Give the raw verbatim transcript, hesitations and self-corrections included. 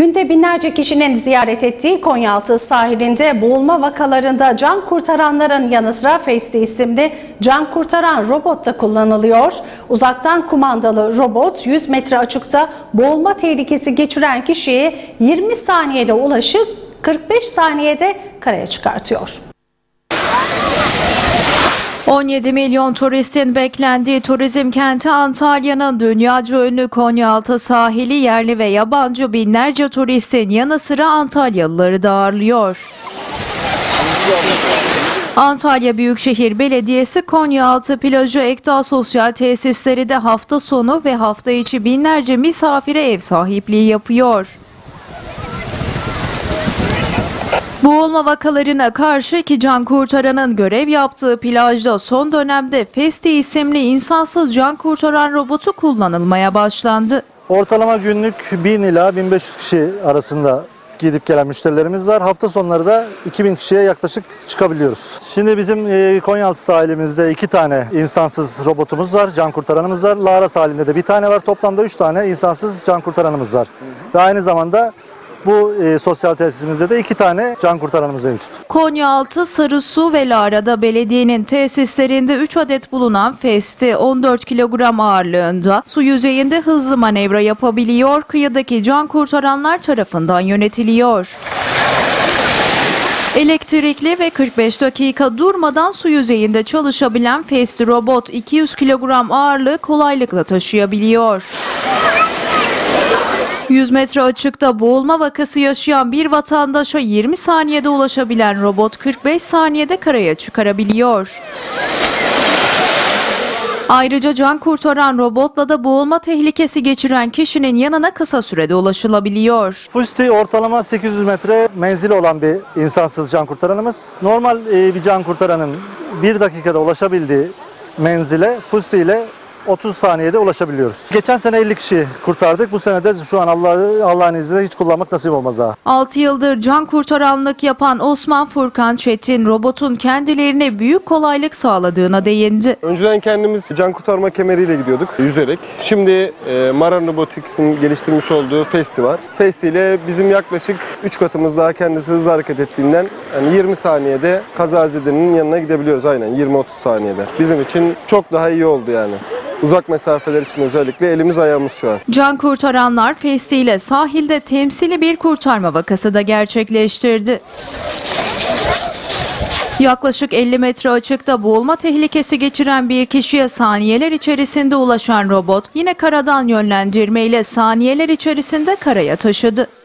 Günde binlerce kişinin ziyaret ettiği Konyaaltı sahilinde boğulma vakalarında can kurtaranların yanı sıra Festi isimli can kurtaran robot da kullanılıyor. Uzaktan kumandalı robot yüz metre açıkta boğulma tehlikesi geçiren kişiyi yirmi saniyede ulaşıp kırk beş saniyede karaya çıkartıyor. on yedi milyon turistin beklendiği turizm kenti Antalya'nın dünyaca ünlü Konyaaltı sahili yerli ve yabancı binlerce turistin yanı sıra Antalyalıları da ağırlıyor. Antalya Büyükşehir Belediyesi Konyaaltı plajı Ekta Sosyal Tesisleri de hafta sonu ve hafta içi binlerce misafire ev sahipliği yapıyor. Boğulma vakalarına karşı iki can kurtaranın görev yaptığı plajda son dönemde Festi isimli insansız can kurtaran robotu kullanılmaya başlandı. Ortalama günlük bin ila bin beş yüz kişi arasında gidip gelen müşterilerimiz var. Hafta sonları da iki bin kişiye yaklaşık çıkabiliyoruz. Şimdi bizim Konyaaltı sahilimizde iki tane insansız robotumuz var, can kurtaranımız var. Lara sahilinde de bir tane var. Toplamda üç tane insansız can kurtaranımız var. Ve aynı zamanda bu e, sosyal tesisimizde de iki tane can kurtaranımız mevcut. Konyaaltı, Sarısu ve Lara'da belediyenin tesislerinde üç adet bulunan Festi on dört kilogram ağırlığında su yüzeyinde hızlı manevra yapabiliyor, kıyıdaki can kurtaranlar tarafından yönetiliyor. Elektrikli ve kırk beş dakika durmadan su yüzeyinde çalışabilen Festi robot iki yüz kilogram ağırlığı kolaylıkla taşıyabiliyor. yüz metre açıkta boğulma vakası yaşayan bir vatandaşa yirmi saniyede ulaşabilen robot kırk beş saniyede karaya çıkarabiliyor. Ayrıca can kurtaran robotla da boğulma tehlikesi geçiren kişinin yanına kısa sürede ulaşılabiliyor. Festi ortalama sekiz yüz metre menzili olan bir insansız can kurtaranımız. Normal bir can kurtaranın bir dakikada ulaşabildiği menzile Festi ile otuz saniyede ulaşabiliyoruz. Geçen sene elli kişi kurtardık. Bu sene de şu an Allah, Allah'ın izniyle hiç kullanmak nasip olmadı daha. altı yıldır can kurtaranlık yapan Osman Furkan Çetin robotun kendilerine büyük kolaylık sağladığına değindi. Önceden kendimiz can kurtarma kemeriyle gidiyorduk yüzerek. Şimdi e, Maran Robotics'in geliştirmiş olduğu Festi var. Festi ile bizim yaklaşık üç katımız daha kendisi hızlı hareket ettiğinden yani yirmi saniyede kazazedenin yanına gidebiliyoruz, aynen yirmi otuz saniyede. Bizim için çok daha iyi oldu yani. Uzak mesafeler için özellikle elimiz ayağımız şu an. Can kurtaranlar Festi ile sahilde temsili bir kurtarma vakası da gerçekleştirdi. Yaklaşık elli metre açıkta boğulma tehlikesi geçiren bir kişiye saniyeler içerisinde ulaşan robot yine karadan yönlendirmeyle saniyeler içerisinde karaya taşıdı.